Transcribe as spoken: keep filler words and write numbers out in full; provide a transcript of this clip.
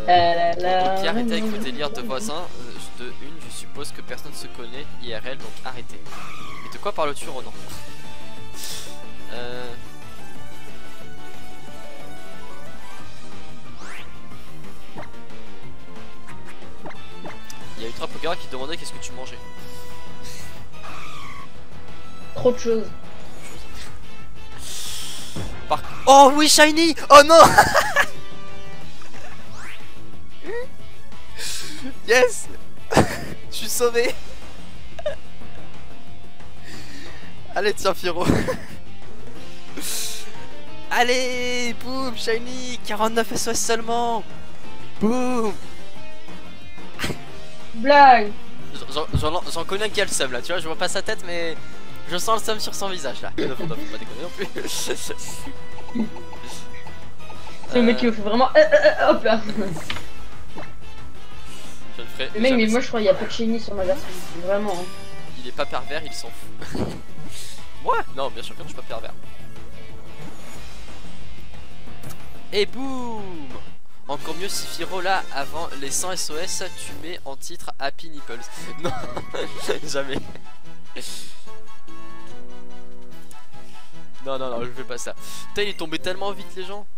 Ok, arrêtez avec vos délires de voisins. Euh, de une, je suppose que personne se connaît I R L, donc arrêtez. Mais de quoi parles-tu, Ronan? Euh... Il y a Ultra Poker qui demandait qu'est-ce que tu mangeais. Trop de choses. Par... Oh oui, Shiny. Oh non. Yes. Je suis sauvé. Allez, tiens, Firo. Allez, boum, Shiny. quarante-neuf S O S seulement. Boum. Blague. J'en connais un qui a le seum là, tu vois, je vois pas sa tête mais je sens le seum sur son visage là. Ne faut pas déconner non plus. C'est le mec qui me fait vraiment euh, euh, euh, hop là. Je ne ferai Le mec, mais ça. moi je crois qu'il y a pas de chenille sur ma version. Vraiment. Hein. Il est pas pervers, il s'en fout. Moi non, bien sûr que je suis pas pervers. Et boum. Encore mieux si Firo là, avant les cent S O S, tu mets en titre Happy Nipples. Non, jamais. Non, non, non, je fais pas ça. Putain, il est tombé tellement vite, les gens.